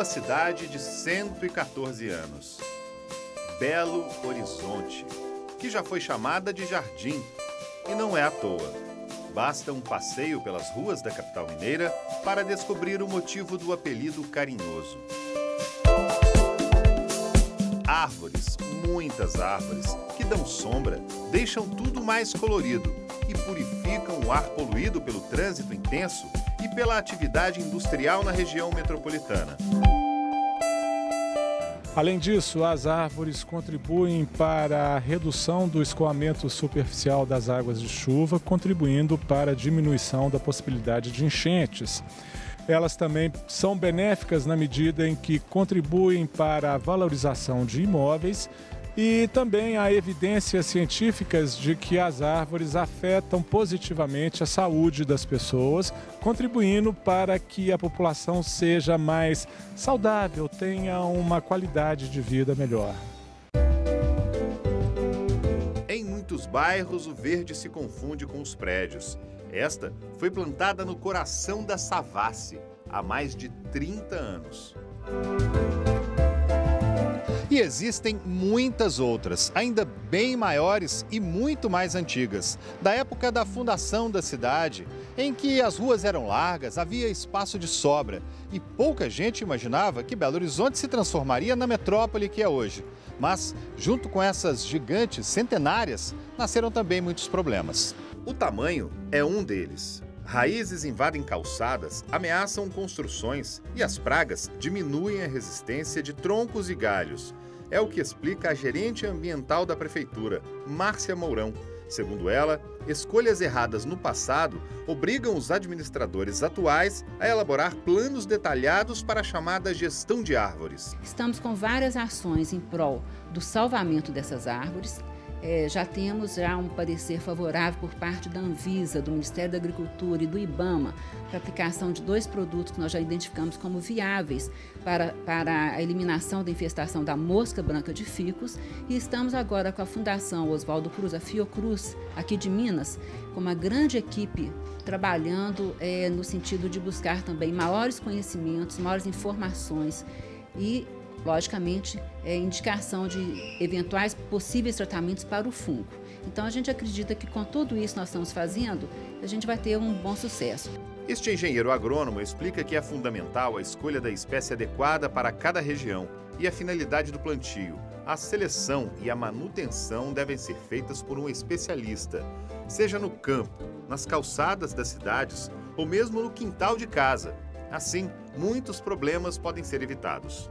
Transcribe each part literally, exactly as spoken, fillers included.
Uma cidade de cento e quatorze anos, Belo Horizonte, que já foi chamada de Jardim, e não é à toa. Basta um passeio pelas ruas da capital mineira para descobrir o motivo do apelido carinhoso. Árvores, muitas árvores, que dão sombra, deixam tudo mais colorido e purificam o ar poluído pelo trânsito intenso e pela atividade industrial na região metropolitana. Além disso, as árvores contribuem para a redução do escoamento superficial das águas de chuva, contribuindo para a diminuição da possibilidade de enchentes. Elas também são benéficas na medida em que contribuem para a valorização de imóveis e também há evidências científicas de que as árvores afetam positivamente a saúde das pessoas, contribuindo para que a população seja mais saudável, tenha uma qualidade de vida melhor. Em muitos bairros, o verde se confunde com os prédios. Esta foi plantada no coração da Savassi há mais de trinta anos. E existem muitas outras, ainda bem maiores e muito mais antigas, da época da fundação da cidade, em que as ruas eram largas, havia espaço de sobra e pouca gente imaginava que Belo Horizonte se transformaria na metrópole que é hoje. Mas, junto com essas gigantes centenárias, nasceram também muitos problemas. O tamanho é um deles. Raízes invadem calçadas, ameaçam construções e as pragas diminuem a resistência de troncos e galhos. É o que explica a gerente ambiental da prefeitura, Márcia Mourão. Segundo ela, escolhas erradas no passado obrigam os administradores atuais a elaborar planos detalhados para a chamada gestão de árvores. Estamos com várias ações em prol do salvamento dessas árvores. É, já temos já um parecer favorável por parte da Anvisa, do Ministério da Agricultura e do IBAMA para a aplicação de dois produtos que nós já identificamos como viáveis para, para a eliminação da infestação da mosca branca de ficus. E estamos agora com a Fundação Oswaldo Cruz, a Fiocruz, aqui de Minas, com uma grande equipe trabalhando é, no sentido de buscar também maiores conhecimentos, maiores informações e logicamente, é indicação de eventuais possíveis tratamentos para o fungo. Então, a gente acredita que com tudo isso que nós estamos fazendo, a gente vai ter um bom sucesso. Este engenheiro agrônomo explica que é fundamental a escolha da espécie adequada para cada região e a finalidade do plantio. A seleção e a manutenção devem ser feitas por um especialista, seja no campo, nas calçadas das cidades ou mesmo no quintal de casa. Assim, muitos problemas podem ser evitados.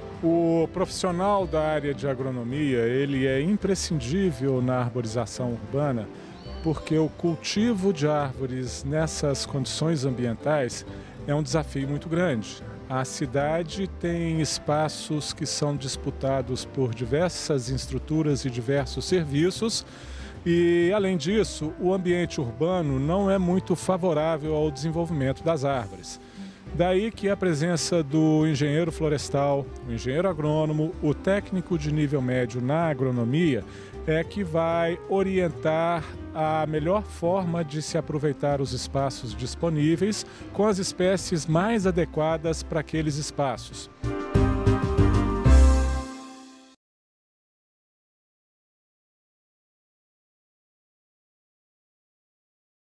O profissional da área de agronomia, ele é imprescindível na arborização urbana, porque o cultivo de árvores nessas condições ambientais é um desafio muito grande. A cidade tem espaços que são disputados por diversas estruturas e diversos serviços, e, além disso, o ambiente urbano não é muito favorável ao desenvolvimento das árvores. Daí que a presença do engenheiro florestal, o engenheiro agrônomo, o técnico de nível médio na agronomia é que vai orientar a melhor forma de se aproveitar os espaços disponíveis com as espécies mais adequadas para aqueles espaços.